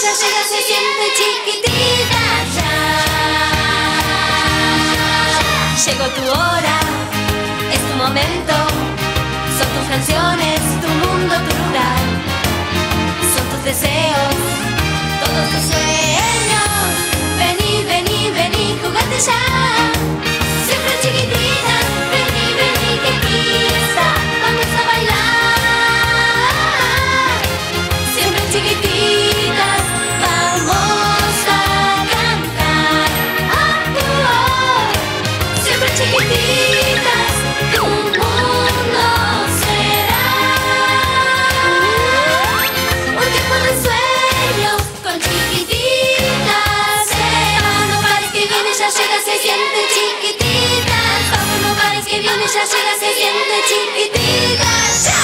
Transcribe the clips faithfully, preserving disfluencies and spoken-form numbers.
ella llega se siente chiquitita ya. Llegó tu hora, es tu momento. Son tus canciones, tu mundo, tu rural. Son tus deseos, todos tus sueños. Vení, vení, vení, jugate ya. Siempre chiquitita, vení, vení, que aquí está. Vamos a bailar. Siempre chiquititas, vamos a cantar. Oh, oh, oh. Siempre chiquititas, tu mundo será un tiempo de sueños con chiquititas. Vamos, no pares que viene, ya llega, se siente chiquititas. Vamos, no pares que viene, ya llega, se siente chiquititas. ¡Ya!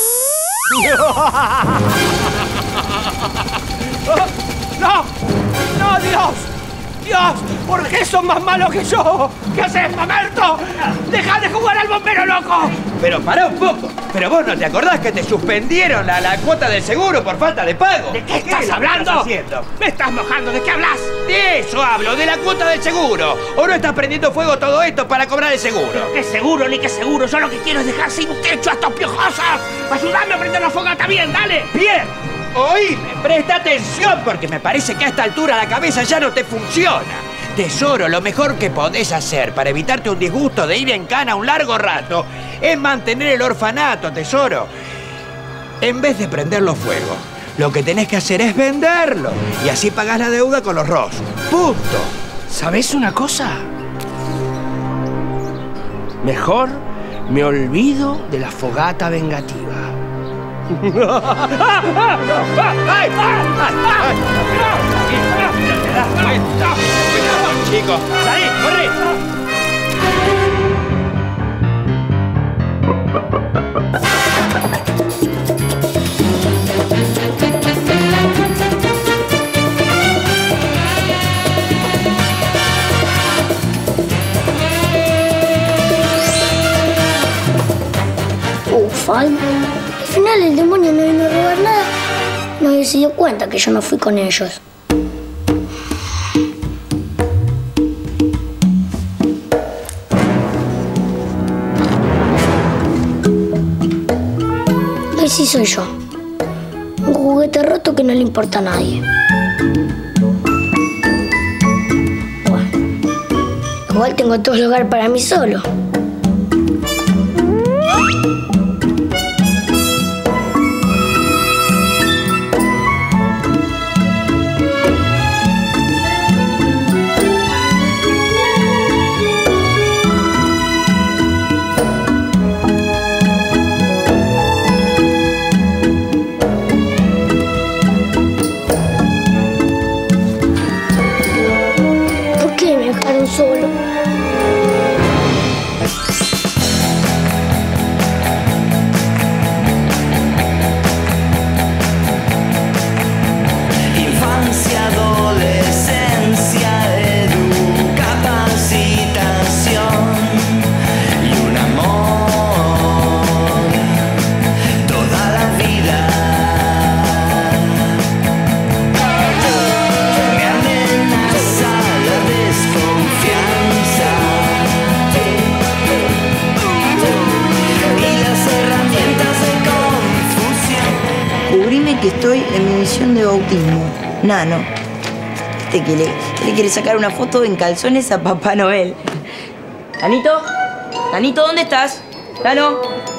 ¡No! ¡No, Dios! ¡Dios! ¿Por qué son más malos que yo? ¿Qué haces, Mamerto? ¡Deja de jugar al bombero loco! Pero pará un poco. Pero vos no te acordás que te suspendieron la, la cuota del seguro por falta de pago. ¿De qué estás ¿Qué hablando? estás haciendo? ¿Me estás mojando? ¿De qué hablas? De eso hablo, de la cuota del seguro. ¿O no estás prendiendo fuego todo esto para cobrar el seguro? ¿Qué seguro ni qué seguro? Yo lo que quiero es dejar sin techo a estos piojosos. Ayúdame a prender la fogata bien, dale. Bien. Oíme, presta atención porque me parece que a esta altura la cabeza ya no te funciona. Tesoro, lo mejor que podés hacer para evitarte un disgusto de ir en cana un largo rato es mantener el orfanato, tesoro. En vez de prenderlo fuego, lo que tenés que hacer es venderlo y así pagás la deuda con los Ross. Punto. ¿Sabés una cosa? Mejor me olvido de la fogata vengativa. Chicos, salí, corre. Ufa, al final el demonio no vino a robar nada. Nadie se dio cuenta que yo no fui con ellos. Ahí sí soy yo. Un juguete roto que no le importa a nadie. Bueno, igual tengo todo el lugar para mí solo. Solo. Infancia, adolescencia, capacitación y un amor toda la vida. Me amenaza la desconfianza y las herramientas de confusión. Cubrime que estoy en mi misión de bautismo. Nano. Este que le, que le quiere sacar una foto en calzones a Papá Noel. Nanito, Nanito, ¿dónde estás? Nano.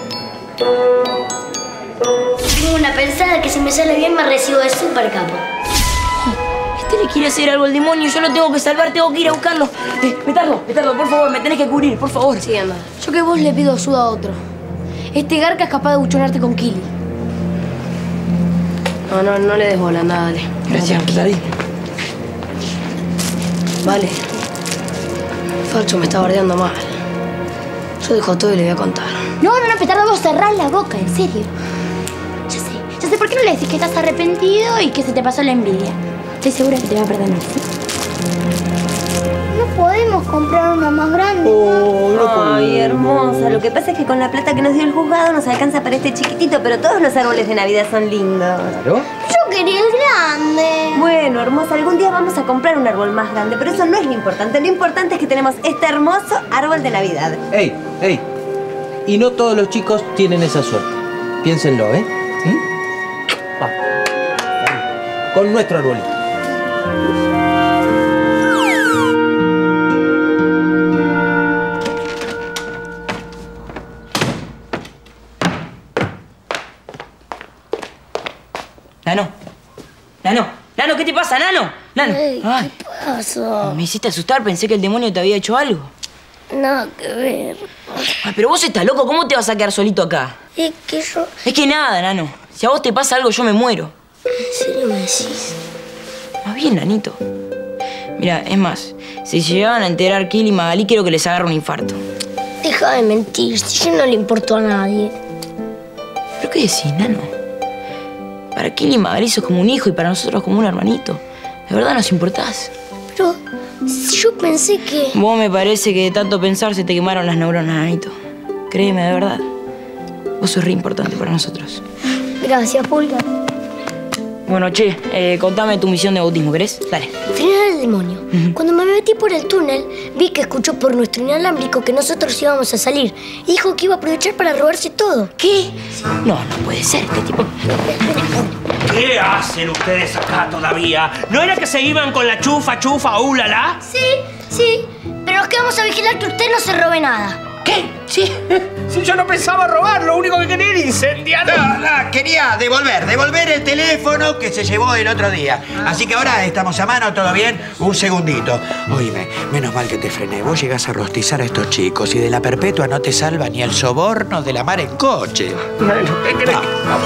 Tengo una pensada que si me sale bien me recibo de super capo. Este le quiere hacer algo al demonio, yo lo tengo que salvar, tengo que ir a buscarlo. Eh, Metardo, Metardo, por favor, me tenés que cubrir, por favor. Sí, anda. Yo que vos le pido ayuda a otro. Este garca es capaz de buchonarte con Kili. No, no, no le des bola, anda, dale. Gracias, Clarín. Vale. Falcho me está bardeando mal. Yo dejo todo y le voy a contar. No, no, no, Petardo, vos cerrás la boca, en serio. Ya sé, ya sé, ¿por qué no le decís que estás arrepentido y que se te pasó la envidia? Estoy segura que te va a perdonar, ¿sí? No podemos comprar una más grande. Oh, no. Ay, hermosa. Lo que pasa es que con la plata que nos dio el juzgado nos alcanza para este chiquitito, pero todos los árboles de Navidad son lindos. ¿Claro? ¿Yo quería el grande. Bueno, hermosa, algún día vamos a comprar un árbol más grande, pero eso no es lo importante. Lo importante es que tenemos este hermoso árbol de Navidad. ¡Ey, ey! Y no todos los chicos tienen esa suerte. Piénsenlo, ¿eh? ¿Mm? Va. Con nuestro arbolito. Nano. Nano. Nano, ¿qué te pasa, Nano? Nano. Ey, Ay, ¿qué pasó? me hiciste asustar, pensé que el demonio te había hecho algo. Nada que ver. Ay, pero vos estás loco, ¿cómo te vas a quedar solito acá? Es que yo... Es que nada, Nano. Si a vos te pasa algo, yo me muero. ¿En serio me decís? Más bien, Nanito. Mira, es más, si se llegaban a enterar Kill y Magalí, quiero que les agarre un infarto. Deja de mentir, si yo no le importo a nadie. ¿Pero qué decís, Nano? Para Kill y Magalí sos como un hijo y para nosotros como un hermanito. De verdad nos importás. Pero yo pensé que... Vos me parece que de tanto pensar se te quemaron las neuronas, Nanito. Créeme, de verdad. Vos sos re importante para nosotros. Gracias, Pulga. Bueno, che, eh, contame tu misión de bautismo, ¿querés? Dale. Frenar al demonio. Cuando me metí por el túnel, vi que escuchó por nuestro inalámbrico que nosotros íbamos a salir. Y dijo que iba a aprovechar para robarse todo. ¿Qué? No, no puede ser, este tipo... ¿Qué hacen ustedes acá todavía? ¿No era que se iban con la chufa, chufa, uh, la, la? Sí, sí. Pero nos quedamos a vigilar que usted no se robe nada. ¿Qué? Sí. Si yo no pensaba robar, lo único que quería era incendiar. No, no, quería devolver, devolver el teléfono que se llevó el otro día. Así que ahora estamos a mano, ¿todo bien? Un segundito. Oíme, menos mal que te frené. Vos llegás a rostizar a estos chicos y de la perpetua no te salva ni el soborno de la mar en coche. Bueno, ¿qué crees?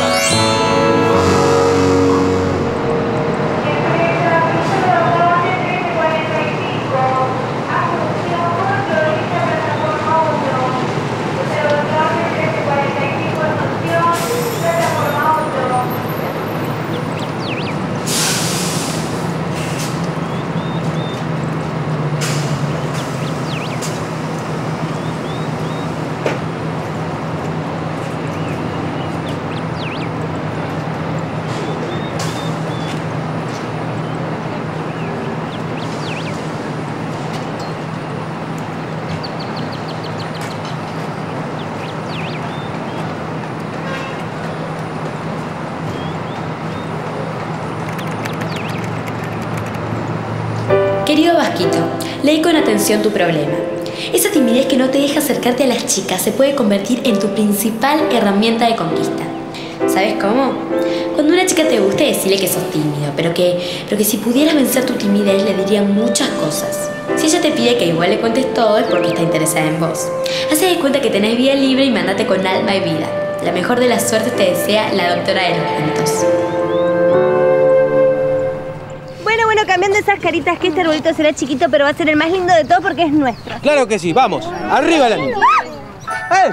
Querido Vasquito, leí con atención tu problema. Esa timidez que no te deja acercarte a las chicas se puede convertir en tu principal herramienta de conquista. ¿Sabes cómo? Cuando una chica te guste, decirle que sos tímido, pero que, pero que si pudieras vencer tu timidez le dirían muchas cosas. Si ella te pide que igual le cuentes todo es porque está interesada en vos. Hacé de cuenta que tenés vida libre y mandate con alma y vida. La mejor de las suertes te desea la doctora de los cuentos. Bueno, bueno, cambiando esas caritas, que este arbolito será chiquito, pero va a ser el más lindo de todos porque es nuestro. Claro que sí, vamos. Arriba la niña. ¡Eh!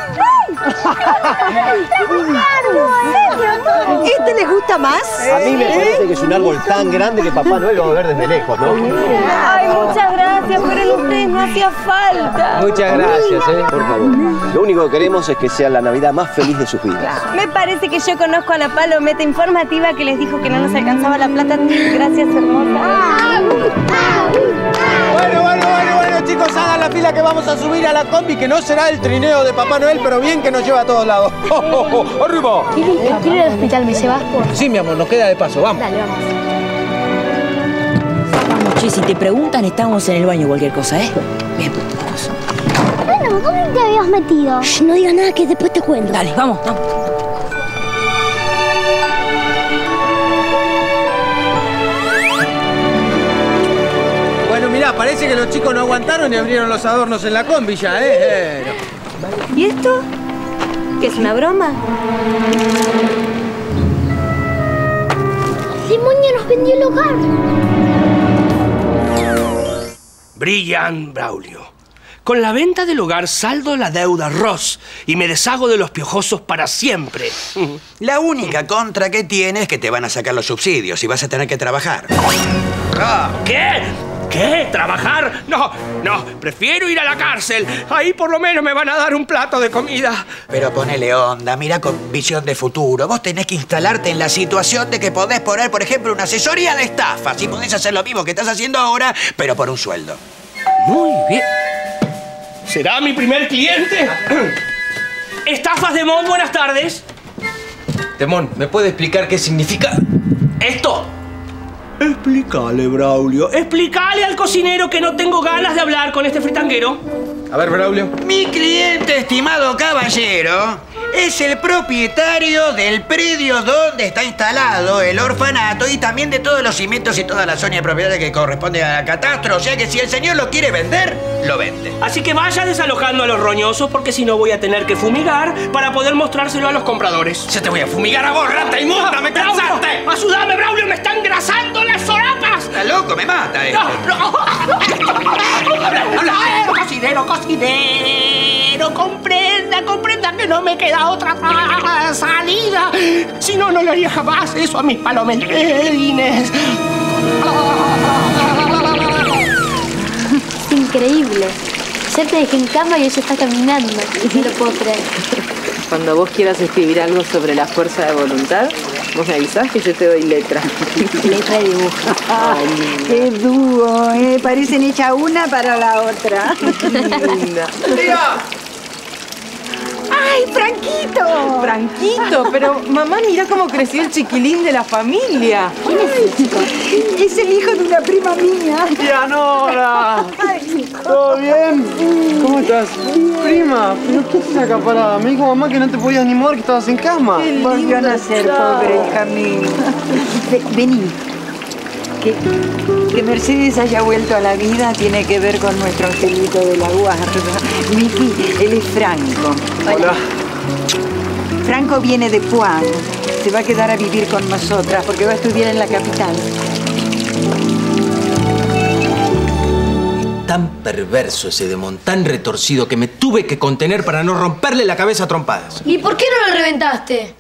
¿Este les gusta más? A mí me parece que es un árbol tan grande que Papá Noel lo va a ver desde lejos, ¿no? Ay, muchas gracias, pero en ustedes no hacía falta. Muchas gracias, ¿eh? Por favor. Lo único que queremos es que sea la Navidad más feliz de sus vidas. Me parece que yo conozco a la palometa informativa que les dijo que no nos alcanzaba la plata. Gracias, hermosa. Bueno, bueno, bueno, bueno, chicos, hagan la fila que vamos a subir a la combi, que no será el trineo de Papá Noel, pero bien que nos lleva a todos lados. ¡Oh, oh, oh! ¡Arriba! Quiero ir al hospital, ¿me llevas? Sí, mi amor, nos queda de paso, vamos. Dale, vamos. Vamos, che, si te preguntan, estamos en el baño, cualquier cosa, ¿eh? Bien, vamos. Bueno, ¿dónde te habías metido? Shh, no digas nada que después te cuento. Dale, vamos, vamos. Bueno, mirá, parece que los chicos no aguantaron y abrieron los adornos en la combi ya, ¿eh? eh no. ¿Y esto? ¿Qué es una broma? El demonio nos vendió el hogar. Brillan, Braulio. Con la venta del hogar saldo la deuda Ross y me deshago de los piojosos para siempre. La única contra que tienes es que te van a sacar los subsidios y vas a tener que trabajar. ¿Qué? ¿Qué? ¿Trabajar? No, no, prefiero ir a la cárcel. Ahí por lo menos me van a dar un plato de comida. Pero ponele onda, mira con visión de futuro. Vos tenés que instalarte en la situación de que podés poner, por ejemplo, una asesoría de estafa. Si podés hacer lo mismo que estás haciendo ahora, pero por un sueldo. Muy bien. ¿Será mi primer cliente? Estafas de Mon, buenas tardes. Demón, ¿me puede explicar qué significa esto? Explícale, Braulio. Explícale al cocinero que no tengo ganas de hablar con este fritanguero. A ver, Braulio. Mi cliente, estimado caballero, es el propietario del predio donde está instalado el orfanato y también de todos los cimientos y toda la zona de propiedad que corresponde a la catastro. O sea que si el señor lo quiere vender, lo vende. Así que vaya desalojando a los roñosos porque si no voy a tener que fumigar para poder mostrárselo a los compradores. Ya te voy a fumigar a vos, rata inmunda, me cansaste. ¡Ayúdame, Braulio! ¡Me están engrasando las solapas! Está loco, me mata este. ¡No, no! ¡Habla, cocinero, cocinero! ¡Comprenda, comprenda que no me queda otra salida! Si no, no le haría jamás eso a mis palomelines. Es increíble. Ya te dejé en cama y ella está caminando. No lo puedo creer. Cuando vos quieras escribir algo sobre la fuerza de voluntad, vos me avisás que yo te doy letra. Letra de dibujo. Ay, qué dúo, ¿eh? Parecen hechas una para la otra. Linda. ¡Tía! ¡Ay, Franquito! Franquito, pero mamá, mira cómo creció el chiquilín de la familia. ¿Quién es ese chico? Es el hijo de una prima mía. ¡Tía Nora! ¿Todo bien? ¿Cómo estás? Prima, ¿pero qué haces acá parada? Me dijo mamá que no te podías ni mover, que estabas en cama. Volvió a nacer, pobre hija mía. Vení. Que, que Mercedes haya vuelto a la vida tiene que ver con nuestro angelito de la guarda. Miki, él es Franco. Hola. Franco viene de Puan. Se va a quedar a vivir con nosotras porque va a estudiar en la capital. Tan perverso ese Demón, tan retorcido que me tuve que contener para no romperle la cabeza a trompadas. ¿Y por qué no lo reventaste?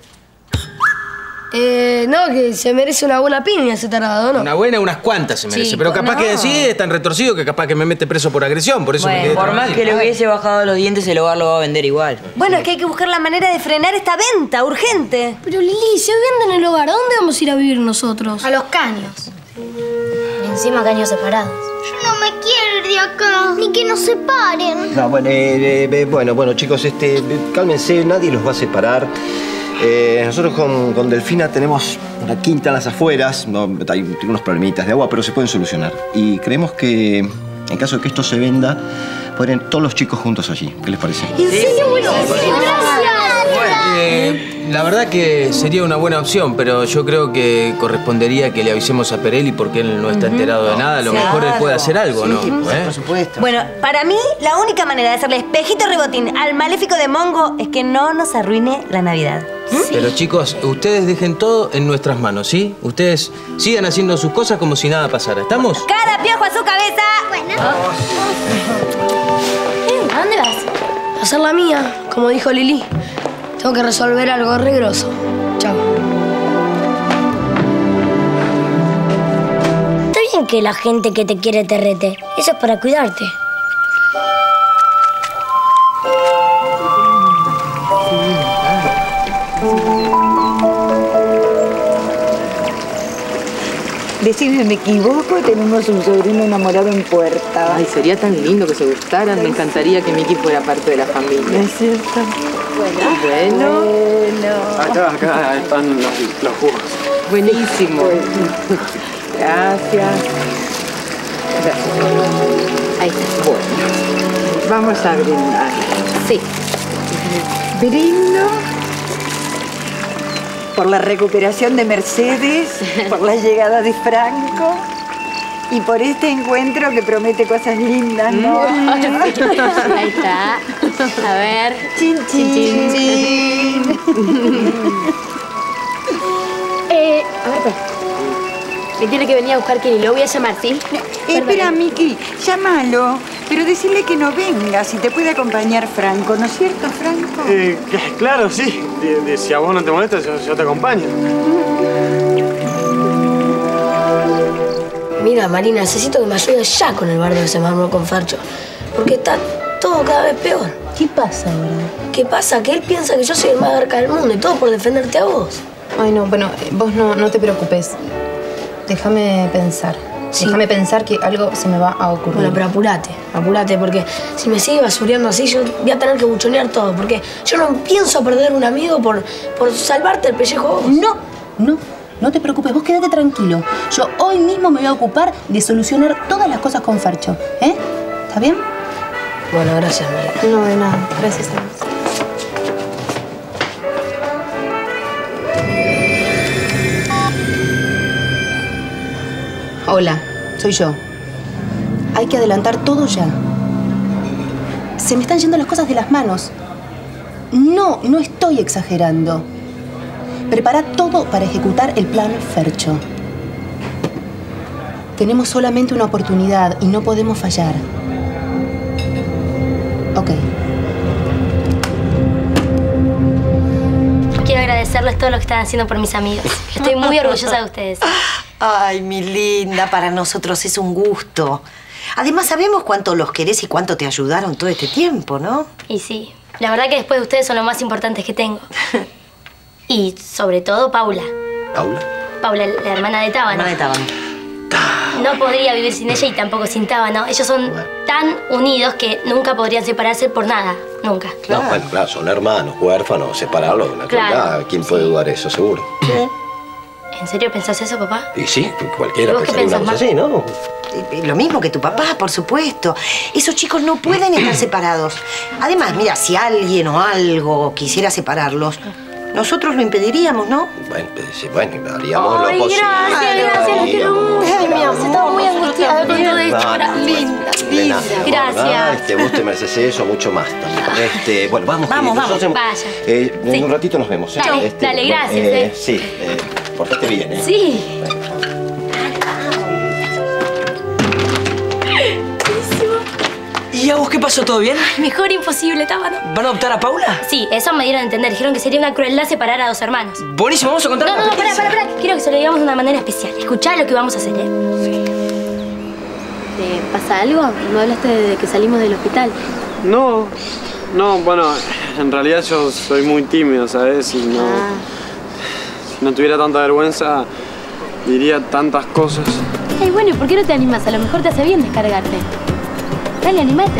Eh, no, que se merece una buena piña ese tarado, ¿no? Una buena, unas cuantas se merece. Chico, pero capaz no. que sí es tan retorcido que capaz que me mete preso por agresión. Por eso Bueno, me quedé por más tranquilo. que le hubiese bajado los dientes, el hogar lo va a vender igual. Bueno, es que hay que buscar la manera de frenar esta venta, urgente. Pero Lili, si hoy venden el hogar, ¿a dónde vamos a ir a vivir nosotros? A los caños. Y encima caños separados. Yo no me quiero ir de acá, ni que nos separen. No, bueno, eh, eh, bueno, bueno, chicos, este, cálmense, nadie los va a separar. Eh, nosotros con, con Delfina tenemos una quinta en las afueras, no, hay unos problemitas de agua, pero se pueden solucionar. Y creemos que en caso de que esto se venda, pueden ir todos los chicos juntos allí. ¿Qué les parece? ¿En serio? Bueno, Eh, la verdad que sería una buena opción, pero yo creo que correspondería que le avisemos a Perelli porque él no está enterado de nada. A lo Claro. mejor él puede hacer algo, ¿no? ¿Eh? Por supuesto. Bueno, para mí, la única manera de hacerle espejito rebotín al maléfico de Mongo es que no nos arruine la Navidad. Pero chicos, ustedes dejen todo en nuestras manos, ¿sí? Ustedes sigan haciendo sus cosas como si nada pasara. ¿Estamos? Cada piojo a su cabeza. Bueno. ¿A dónde vas? A hacer la mía, como dijo Lili. Tengo que resolver algo re grosso. Chao. Está bien que la gente que te quiere te rete. Eso es para cuidarte. Decime, ¿me equivoco? Tenemos un sobrino enamorado en puerta. Ay, sería tan lindo que se gustaran. Me encantaría que Miki fuera parte de la familia. ¿Es cierto? Bueno. Bueno. Bueno. Acá, acá están los, los jugos. Buenísimo. Gracias. Gracias. Ahí está. Bueno. Vamos a brindar. Sí. Brindo por la recuperación de Mercedes, por la llegada de Franco y por este encuentro que promete cosas lindas, ¿no? Ahí está. A ver. Chin, chin, chin, chin. Eh, a ver, pues. Me tiene que venir a buscar Kenny. Lo voy a llamar, ¿sí? Eh, espera, Miki, llámalo, pero decirle que no venga, si te puede acompañar Franco, ¿no es cierto, Franco? Eh, claro, sí. De- de- si a vos no te molesta, yo, yo te acompaño. Mira, Marina, necesito que me ayudes ya con el bardo que se me armó con Fercho. Porque está todo cada vez peor. ¿Qué pasa ahora? ¿Qué pasa? Que él piensa que yo soy el más garca del mundo y todo por defenderte a vos. Ay, no, bueno, vos no, no te preocupes. Déjame pensar. Sí. Déjame pensar que algo se me va a ocurrir. Bueno, pero apurate, apurate, porque si me sigue basureando así, yo voy a tener que buchonear todo. Porque yo no pienso perder un amigo por, por salvarte el pellejo a vos. No, no, no te preocupes. Vos quédate tranquilo. Yo hoy mismo me voy a ocupar de solucionar todas las cosas con Fercho. ¿Eh? ¿Está bien? Bueno, gracias, María. No, de nada. Gracias a vos. Hola, soy yo. Hay que adelantar todo ya. Se me están yendo las cosas de las manos. No, no estoy exagerando. Prepara todo para ejecutar el plan Fercho. Tenemos solamente una oportunidad y no podemos fallar. Ok. Quiero agradecerles todo lo que están haciendo por mis amigos. Estoy muy orgullosa de ustedes. Ay, mi linda, para nosotros es un gusto. Además, sabemos cuánto los querés y cuánto te ayudaron todo este tiempo, ¿no? Y sí, la verdad que después de ustedes son los más importantes que tengo. Y sobre todo, Paula. ¿Paula? Paula, la hermana de Tábano. Hermana de Tábano. No podría vivir sin ella y tampoco sin Tábano. Ellos son tan unidos que nunca podrían separarse por nada. Nunca. Claro. No, bueno, claro, son hermanos, huérfanos, separarlos, una Claro. ¿Quién puede dudar eso, seguro? Sí. ¿En serio pensás eso, papá? Y sí, cualquiera ¿Y vos qué pensaría una pensás, cosa así, ¿no? Lo mismo que tu papá, por supuesto. Esos chicos no pueden estar separados. Además, mira, si alguien o algo quisiera separarlos, nosotros lo impediríamos, ¿no? Bueno, sí, bueno, haríamos Ay, lo posible. gracias, gracias, los quiero mucho. Ay, mi amor, estaba muy angustiada con todo esto. No, no, Linda, De nada, Gracias. ¿verdad? Este, vos te mereces eso, mucho más también. Este, bueno, vamos. Vamos, queridos, vamos. nosotros- Vaya. Eh, Sí. En un ratito nos vemos. ¿eh? Dale, Este, dale, bueno, gracias, eh, eh. Sí, eh, portate bien, ¿eh? Sí. ¿Y a vos qué pasó? ¿Todo bien? Mejor imposible, Tábano. ¿Van a adoptar a Paula? Sí, eso me dieron a entender. Dijeron que sería una crueldad separar a dos hermanos. Buenísimo, vamos a contar No, una no, no, pará, experiencia. pará, pará. Quiero que se lo digamos de una manera especial. Escuchá lo que vamos a hacer, ¿eh? ¿Te pasa algo? ¿No hablaste de que salimos del hospital? No, no, bueno, en realidad yo soy muy tímido, ¿sabes? Y no, si no tuviera tanta vergüenza, diría tantas cosas. Ay, bueno, ¿y por qué no te animas? A lo mejor te hace bien descargarte. Dale, animate.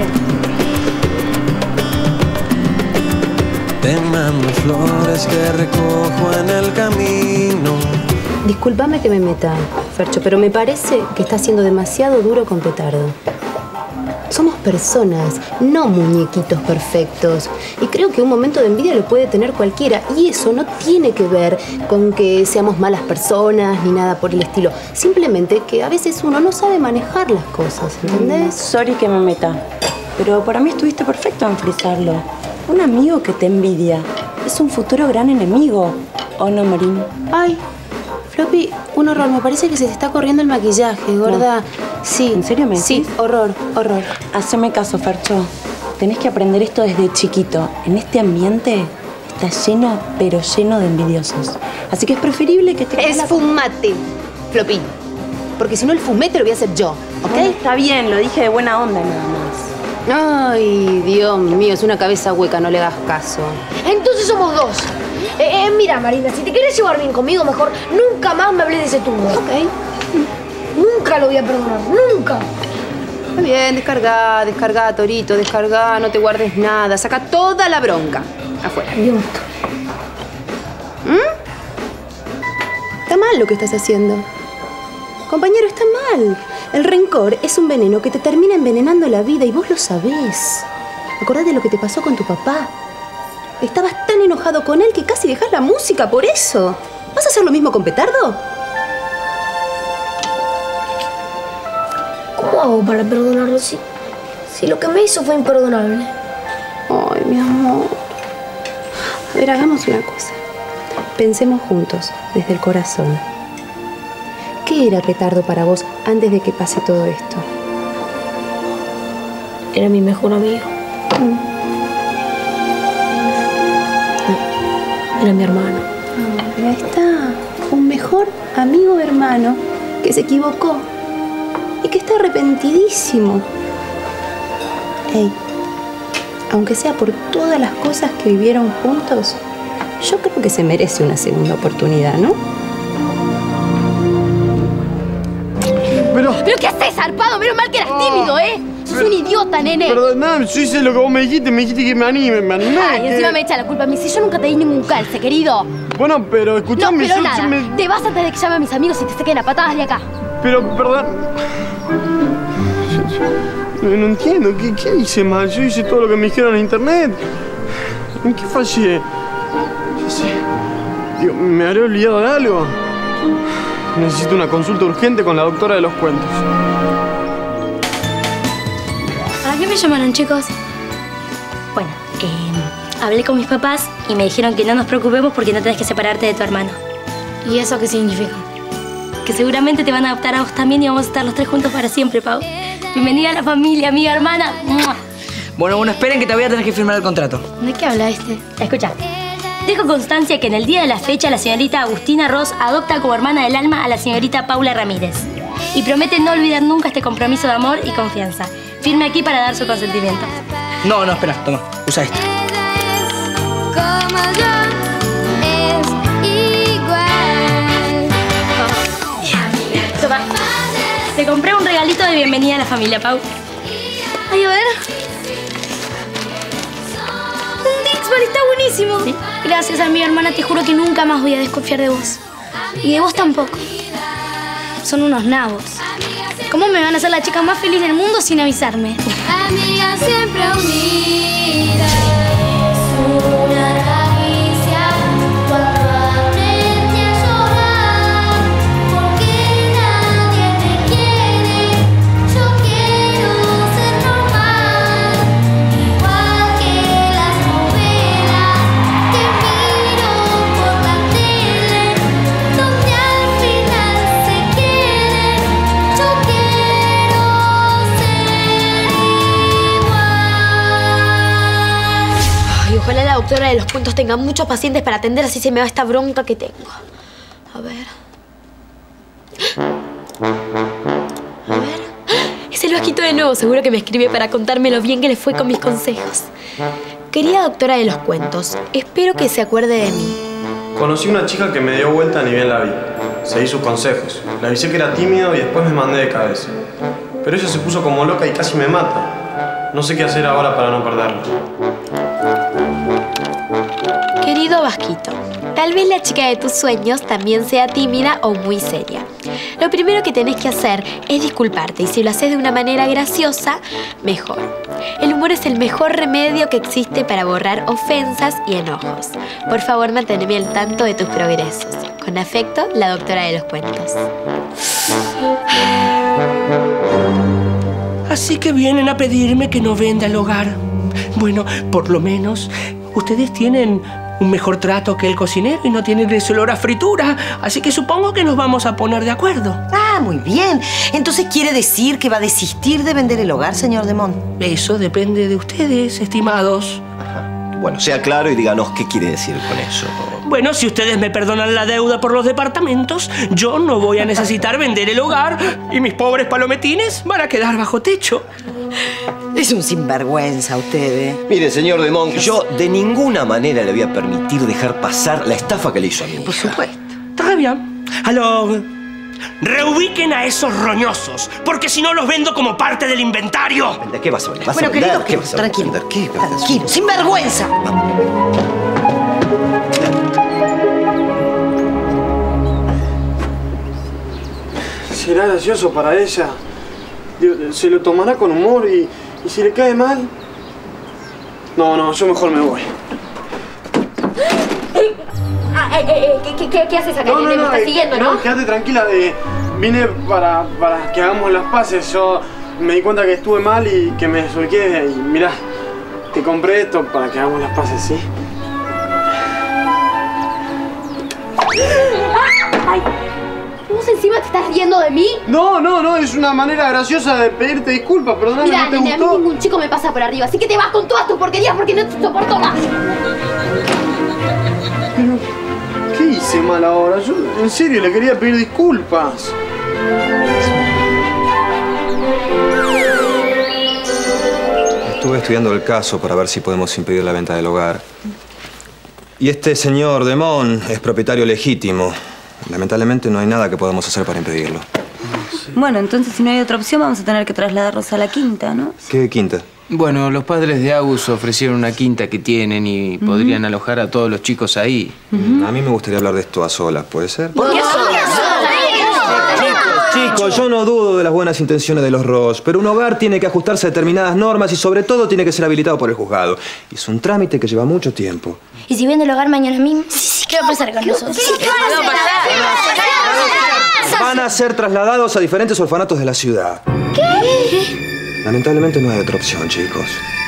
Te mando flores que recojo en el camino. Discúlpame que me meta, Fercho, pero me parece que está siendo demasiado duro con Petardo. Somos personas, no muñequitos perfectos. Y creo que un momento de envidia lo puede tener cualquiera. Y eso no tiene que ver con que seamos malas personas ni nada por el estilo. Simplemente que a veces uno no sabe manejar las cosas, ¿entendés? Sorry que me meta, pero para mí estuviste perfecto en frisarlo. Un amigo que te envidia es un futuro gran enemigo, ¿o no, Marín? Ay, Floppy, un horror. Me parece que se te está corriendo el maquillaje, gorda. Sí. ¿En serio me decís? Sí, horror, horror. Haceme caso, Fercho. Tenés que aprender esto desde chiquito. En este ambiente está lleno, pero lleno de envidiosos. Así que es preferible que te... Esfumate, Floppy. Porque si no, el fumete lo voy a hacer yo, ¿ok? Bueno, está bien, lo dije de buena onda nada más. Ay, Dios mío, es una cabeza hueca, no le hagas caso. Entonces somos dos. Eh, eh, mira, Marina, si te querés llevar bien conmigo, mejor nunca más me hables de ese tubo. Ok. Nunca lo voy a perdonar, nunca. Está bien, descarga, descarga, Torito, descarga, no te guardes nada. Saca toda la bronca afuera. Dios. ¿Mm? Está mal lo que estás haciendo. Compañero, está mal. El rencor es un veneno que te termina envenenando la vida y vos lo sabés. Acordate de lo que te pasó con tu papá. Estabas tan enojado con él que casi dejás la música por eso. ¿Vas a hacer lo mismo con Petardo? ¿Cómo hago para perdonarlo si, si lo que me hizo fue imperdonable? Ay, mi amor. A ver, hagamos una cosa. Pensemos juntos, desde el corazón. ¿Qué era Petardo para vos antes de que pase todo esto? Era mi mejor amigo. Mm. Era mi hermano. Ah, ahí está. Un mejor amigo hermano que se equivocó. y que está arrepentidísimo. Ey, aunque sea por todas las cosas que vivieron juntos, yo creo que se merece una segunda oportunidad, ¿no? Pero... ¿Pero qué haces, zarpado? Menos mal que eras tímido, ¿eh? Sos un idiota, nene. Perdón, nada, yo hice lo que vos me dijiste, me dijiste que me anime, me animé. Ay, que... encima me echa la culpa a mí. Si yo nunca te di ningún calce, querido. Bueno, pero escuchame, No, pero yo, nada. yo me... Te vas antes de que llame a mis amigos y te saquen a patadas de acá. Pero, perdón... No, no entiendo, ¿qué, ¿qué hice mal? Yo hice todo lo que me dijeron en internet. ¿En qué fallé? Yo sé. Digo, ¿me habré olvidado de algo? Necesito una consulta urgente con la doctora de los cuentos. ¿Para qué me llamaron, chicos? Bueno, eh, hablé con mis papás y me dijeron que no nos preocupemos porque no tenés que separarte de tu hermano. ¿Y eso qué significa? Que seguramente te van a adoptar a vos también y vamos a estar los tres juntos para siempre, Pau. Bienvenida a la familia, amiga, hermana. ¡Mua! Bueno, bueno, esperen que te voy a tener que firmar el contrato. ¿De qué habla este? Escucha. Dejo constancia que en el día de la fecha la señorita Agustina Ross adopta como hermana del alma a la señorita Paula Ramírez. Y promete no olvidar nunca este compromiso de amor y confianza. Firme aquí para dar su consentimiento. No, no, espera, toma, usa esto. Como yo es igual. Toma. Te compré un regalito de bienvenida a la familia, Pau. Ay, a ver. Un Dixman, está buenísimo. ¿Sí? Gracias, amiga, hermana. Te juro que nunca más voy a desconfiar de vos. Y de vos tampoco. Son unos nabos. ¿Cómo me van a hacer la chica más feliz del mundo sin avisarme? Amigas siempre unidas. Una caricia cuando aprendí a llorar. Porque nadie te quiere. Yo quiero ser normal. Igual que las novelas que miro por la tele, donde al final se quieren. Yo quiero ser igual. Ay, ojalá la doctora de los cuentos tenga muchos pacientes para atender, así se me va esta bronca que tengo. A ver. A ver. Es el Vasquito de nuevo. Seguro que me escribe para contarme lo bien que le fue con mis consejos. Querida doctora de los cuentos, espero que se acuerde de mí. Conocí una chica que me dio vuelta ni bien la vi. Seguí sus consejos. Le avisé que era tímido y después me mandé de cabeza. Pero ella se puso como loca y casi me mata. No sé qué hacer ahora para no perderla. Querido Vasquito, tal vez la chica de tus sueños también sea tímida o muy seria. Lo primero que tenés que hacer es disculparte, y si lo haces de una manera graciosa, mejor. El humor es el mejor remedio que existe para borrar ofensas y enojos. Por favor, manténme al tanto de tus progresos. Con afecto, la doctora de los cuentos. Así que vienen a pedirme que no venda el hogar. Bueno, por lo menos ustedes tienen un mejor trato que el cocinero y no tienen ese olor a fritura. Así que supongo que nos vamos a poner de acuerdo. Ah, muy bien. Entonces quiere decir que va a desistir de vender el hogar, señor Demont. Eso depende de ustedes, estimados. Ajá. Bueno, sea claro y díganos qué quiere decir con eso. Bueno, si ustedes me perdonan la deuda por los departamentos, yo no voy a necesitar vender el hogar y mis pobres palometines van a quedar bajo techo. Es un sinvergüenza usted, ¿eh? Mire, señor Demont, yo de ninguna manera le voy a permitir dejar pasar la estafa que le hizo a mi hija. Por supuesto. Está bien. Aló, reubiquen a esos roñosos, porque si no los vendo como parte del inventario. ¿De qué vas a vender? ¿Vas Bueno, a vender? querido, ¿Qué vas a tranquilo. vender? ¿Qué vas a vender? Tranquilo, sinvergüenza. ¿Será gracioso para ella? Digo, ¿se lo tomará con humor y, y si le cae mal? No, no, yo mejor me voy. Ah, eh, eh, ¿qué, qué, qué, ¿Qué haces acá? No, no, me no, estás eh, siguiendo, ¿no? no, quédate tranquila. Eh, vine para, para que hagamos las paces. Yo me di cuenta que estuve mal y que me desubiqué. Y mirá, te compré esto para que hagamos las paces, ¿sí? Ay, ¿vos encima te estás riendo de mí? No, no, no, es una manera graciosa de pedirte disculpas. Perdóname, Mira, ¿no te nene, a mí gustó? ningún chico me pasa por arriba, así que te vas con todas tus porquerías porque no te soporto más. Pero, ¿qué hice mal ahora? Yo en serio le quería pedir disculpas. Estuve estudiando el caso para ver si podemos impedir la venta del hogar. Y este señor Demón es propietario legítimo. Lamentablemente no hay nada que podamos hacer para impedirlo. Bueno, entonces si no hay otra opción vamos a tener que trasladarlos a la quinta, ¿no? ¿Qué quinta? Bueno, los padres de Agus ofrecieron una quinta que tienen y uh-huh. podrían alojar a todos los chicos ahí. Uh-huh. A mí me gustaría hablar de esto a solas, ¿puede ser? ¿Por qué a solas? Chicos, yo no dudo de las buenas intenciones de los Ross, pero un hogar tiene que ajustarse a determinadas normas y sobre todo tiene que ser habilitado por el juzgado. Y es un trámite que lleva mucho tiempo. ¿Y si vende el hogar mañana mismo? Sí, sí, ¿qué va a pasar con nosotros? ¿Qué va a pasar? Van a ser trasladados a diferentes orfanatos de la ciudad. ¿Qué? Lamentablemente no hay otra opción, chicos.